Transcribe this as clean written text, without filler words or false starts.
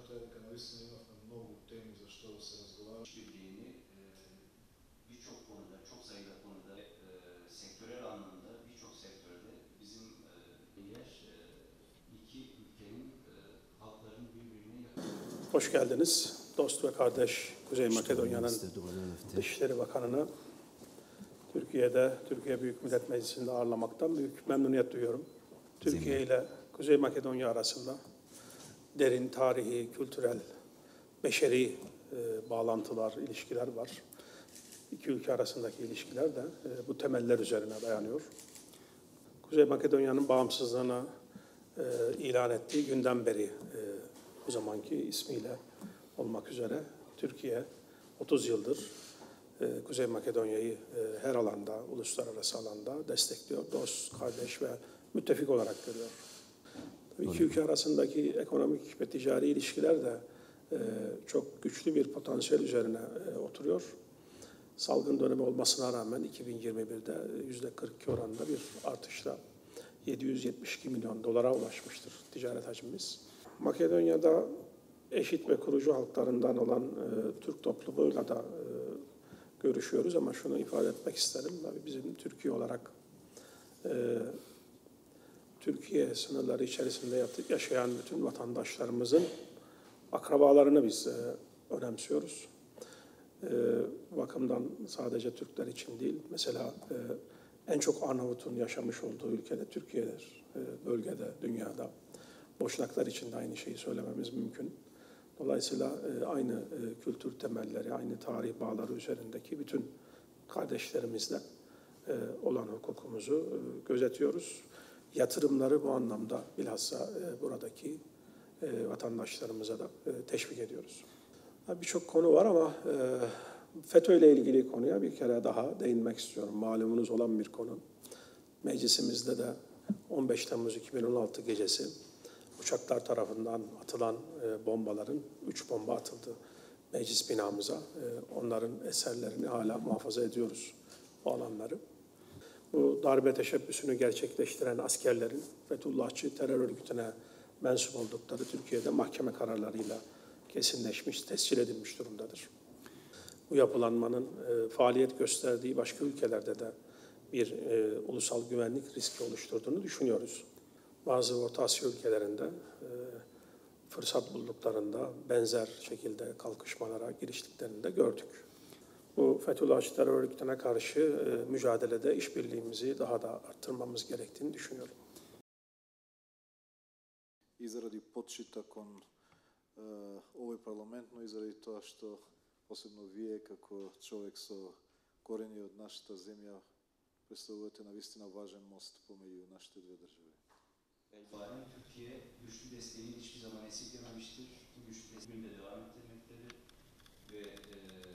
Хорватия дека наистина имавме многу теми за што да се разговара. İşbirliğini birçok konuda, çok sayıda konuda sektörel anlamda birçok sektörde bizim yer iki ülkenin halklarının birbirine yakın. Hoş geldiniz. Dost ve kardeş Kuzey Makedonya'nın Dışişleri Bakanı'nı Türkiye Büyük Millet Meclisi'nde ağırlamaktan büyük memnuniyet duyuyorum. Türkiye ile Kuzey Makedonya arasında derin tarihi, kültürel, beşeri bağlantılar, ilişkiler var. İki ülke arasındaki ilişkiler de bu temeller üzerine dayanıyor. Kuzey Makedonya'nın bağımsızlığını ilan ettiği günden beri o zamanki ismiyle olmak üzere Türkiye 30 yıldır Kuzey Makedonya'yı her alanda, uluslararası alanda destekliyor. Dost, kardeş ve müttefik olarak görüyor. İki ülke arasındaki ekonomik ve ticari ilişkiler de çok güçlü bir potansiyel üzerine oturuyor. Salgın dönemi olmasına rağmen 2021'de %42 oranında bir artışla 772 milyon dolara ulaşmıştır ticaret hacmimiz. Makedonya'da eşit ve kurucu halklarından olan Türk topluluğuyla da görüşüyoruz ama şunu ifade etmek isterim. Tabii bizim Türkiye olarak Türkiye sınırları içerisinde yaşayan bütün vatandaşlarımızın akrabalarını biz önemsiyoruz. Bu bakımdan sadece Türkler için değil, mesela en çok Arnavut'un yaşamış olduğu ülkede Türkiye'dir. Bölgede, dünyada. Boşnaklar için de aynı şeyi söylememiz mümkün. Dolayısıyla aynı kültür temelleri, aynı tarih bağları üzerindeki bütün kardeşlerimizle olan hukukumuzu gözetiyoruz. Yatırımları bu anlamda bilhassa buradaki vatandaşlarımıza da teşvik ediyoruz. Birçok konu var ama FETÖ ile ilgili konuya bir kere daha değinmek istiyorum. Malumunuz olan bir konu. Meclisimizde de 15 Temmuz 2016 gecesi uçaklar tarafından atılan bombaların 3 bomba atıldı meclis binamıza. Onların eserlerini hala muhafaza ediyoruz, o alanları. Bu darbe teşebbüsünü gerçekleştiren askerlerin Fethullahçı terör örgütüne mensup oldukları Türkiye'de mahkeme kararlarıyla kesinleşmiş, tescil edilmiş durumdadır. Bu yapılanmanın faaliyet gösterdiği başka ülkelerde de bir ulusal güvenlik riski oluşturduğunu düşünüyoruz. Bazı Orta Asya ülkelerinde fırsat bulduklarında benzer şekilde kalkışmalara giriştiklerini de gördük. Bu Fethullahçı terör örgütüne karşı mücadelede işbirliğimizi daha da arttırmamız gerektiğini düşünüyorum. I zaradi počita kon ovaj parlament, no i zaradi toga što posebno vi kako čovjek sa korenje od našta zemlja predstavujete na istina važan most pomeđu naše dve države. Itibaren Türkiye güçlü desteğini hiçbir zaman esirgememiştir. Bu güçlü desteğini de devam ettirmektedir ve